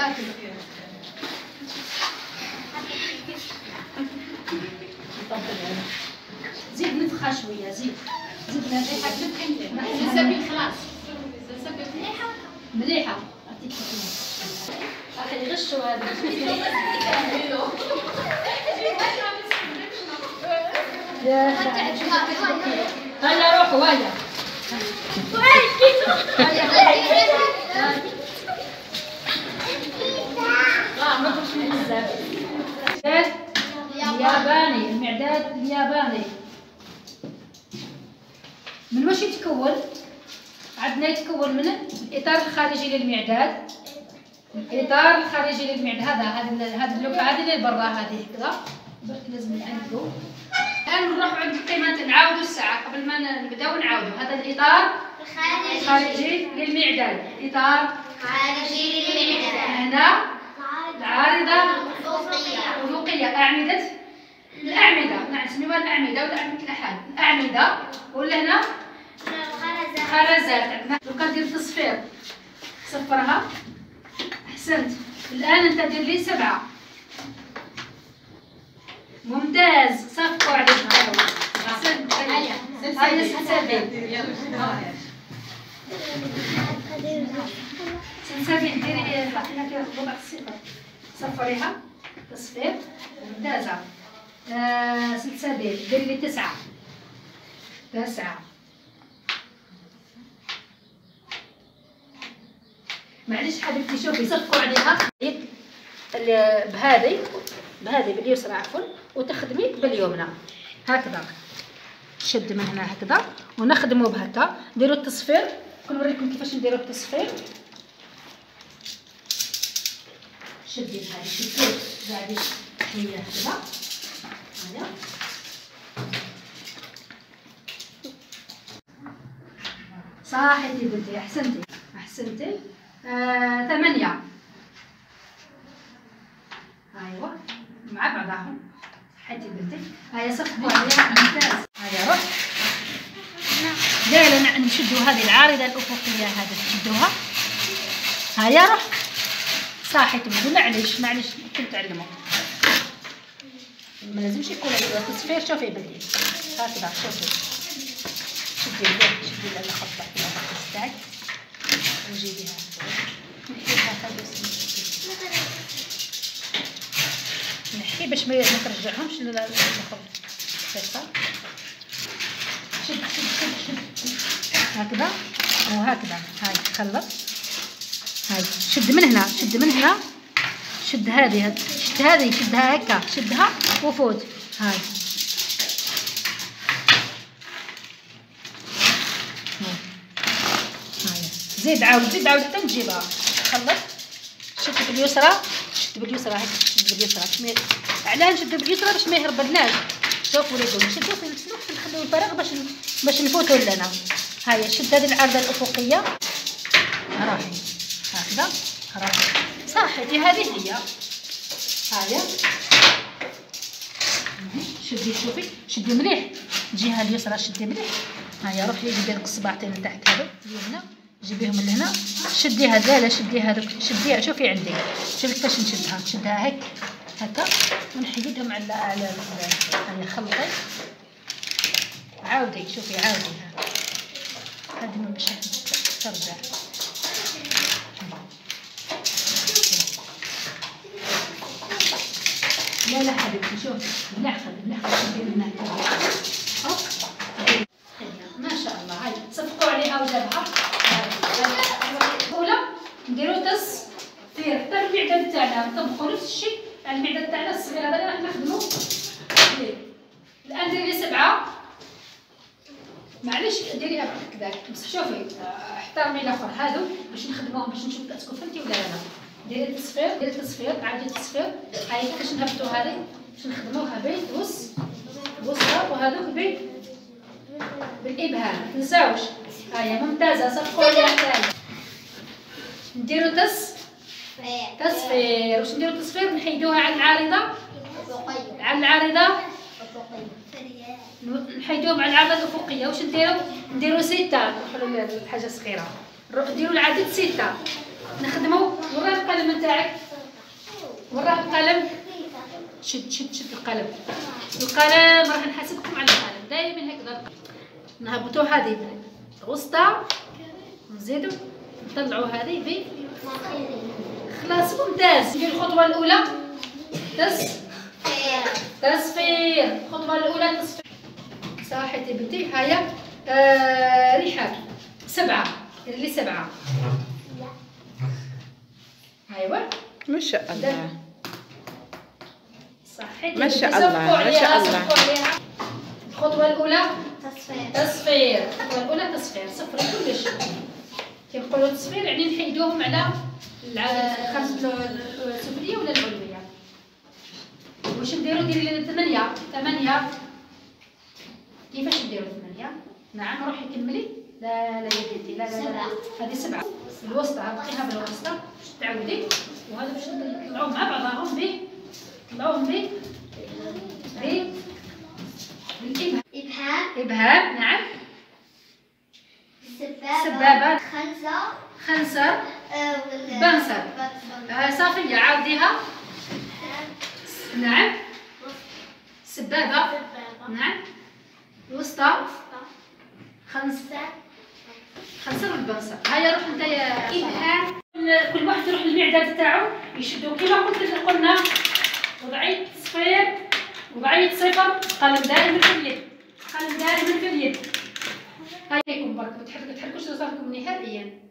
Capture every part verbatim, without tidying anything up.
هاكل زيد نفخها شويه زيد زيد مليحه نسبي خلاص نسبي مليحه مليحه راح يغشوا هذا هيا روحوا هيا الياباني المعداد الياباني من واش يتكون؟ عندنا يتكون من الاطار الخارجي للمعداد، الاطار الخارجي للمعداد هذا هذا هذه اللوحه هذه اللي برا هذه كذا برك لازم نعندو. الان نروحوا عند القيمه نعاودوا الساعه قبل ما نبداو نعاودوا. هذا الاطار الخارجي للمعداد، اطار خارجي للمعداد. هنا العارضه الافقيه، اعمده الاعمده نسميوها الاعمده ولا اعمده الاحاد، الاعمده. ولا هنا خرزات. عندنا دوكا ندير تصفير، صفرها احسنت. الان انت دير لي سبعه ممتاز، صفقوا عليك احسنت. هيا سنسابين سنسابين ديري حطينا فيها ربع الصفر، صفريها تصفير ممتازه. آه سلسبيل ديري لي تسعه تسعه. معليش حبيبتي شوفي صفقوا عليها بهذه بهذه باليسرى عفوا وتخدمي باليمنى هكذا. شد من هنا هكذا ونخدموا بهكا. ديروا التصفير، كنوريكم كيفاش نديروا التصفير. شدي بهذه شدي بعد شويه هكذا هيا صحيتي بنتي احسنتي احسنتي. آه، ثمانية ايوا مع بعضهم صحيتي بنتي. هيا صفقوا عليها ممتاز. هيا روح دايره نشدوا هذه العارضه الافقيه هذه نشدوها. هيا روح صحيتي بنتي. معليش معليش كنت تعلموا ما لازمش يكون التصفير. شوفي بنتي هكذا شوفي شدي ليه شدي لها الخطه في الباقي تاعك وجيبيها نحيها هذا نحي باش ما ترجعهمش للمخرج. شد شد شد شد هكذا وهكذا. هاي خلط هاي شد من هنا شد من هنا شد هذه شد هذه شدها هكا شدها وفوت. هاي زيد عاود زيد عاود حتى نجيبها. خلط شد باليسرى شد باليسرى هكا شد باليسرى باش ما علاه نشدو باليسرى باش ما يهربلناش. شوفوا وليدو نشدو في نفس الوقت نخليو الفراغ باش باش نفوتوا لنا. هايا شد هذه العارضه الافقيه راهي هكذا راهي صحيتي. هذه هي هايا شدي شوفي شدي مليح الجهه اليسرى شدي مليح. هيا روحي جيبي لك الصباعتين من تحت هذو هنا جيبيهم من هنا شديها لا لا شديها هذوك شديها. شوفي عندي شوفي كيفاش نشدها نشدها هيك هكا ونحيدهم على على هاي خلطي. عاودي شوفي عاودي هذه من باش ترجع. لا لا حبيبتي شوفي بنحفظ بنحفظ شدي من هنا ما شاء الله. هاي صفقوا عليها وجابها. الاولى نديرو تصفير حتى المعداد تاعنا نطبقوا نفس الشيء على المعداد تاعنا الصغير هذا اللي راح نخدمو فيه. الان ديري لي سبعه معليش ديريها هكذاك بصح شوفي احترمي الاخر هادو باش نخدموهم باش نشوف اسكو فهمتي ولا لا. ديري التصفير ديري التصفير عادي التصفير. هاي كيفاش نهبطوا هذه باش نخدموها بين بص بصها وهذوك بين بالابهام ما تنساوش. هيا ممتازه صفقوا عليها ثاني. نديرو تصفير تصفير. واش نديرو تصفير نحيدوها على العارضه على العارضه نحيدوهم على العارضه الافقيه. واش نديرو نديرو سته نروحو لحاجه صغيره نديرو العدد سته نخدمو. وراه القلم نتاعك، وراه القلم. شد شد شد القلم. القلم راح نحاسبكم على القلم دائما هكذا. نهبطوا هذه بالوسطى، نزيدوا نطلعوا هذه ب خلاص ممتاز. ندير الخطوه الاولى تص تصفير. الخطوه الاولى تصفير. صحيتي بنتي. هيا آه رحاب سبعه، ديري لي سبعه. ايوا ما شاء الله صحيتي ما شاء الله ما شاء الله. الخطوه الاولى تصفير. تصفير. الخطوه الاولى تصفير. صفري كلش. كيقولوا تصفير يعني نحيدوهم على الخمسه السفليه ولا العلويه. واش نديرو؟ ديري لنا ثمانية. ثمانية كيفاش نديرو ثمانية؟ نعم روحي كملي. لا لا يا بنتي لا لا لا هذه سبعة. الوسطى هبطيها بالوسطى باش تعاودي. وهذا باش نطلعوهم مع بعضهم ب نطلعوهم ب ب بالإبهام. إبهام. إبهام نعم. سبابة. سبابة. خنزر. خنصر. آه، وال- بنصر. بنصر. آه صافية عاوديها. نعم. سبابة. سبابة. نعم. الوسطى وسطى. خنصر. خنصر والبنصر. هيا روح انت يا إبهام. كل واحد يروح للمعداد تاعو يشدو كيما قلت قلنا. وضعية صفير وضعية صفر. قلم دائما في اليد. قلم دائما في اليد. هياكم برك ما تحركوا تحركوش راسكم نهائيا.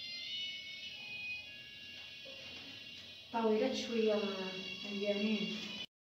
طاولات شويه اليمين.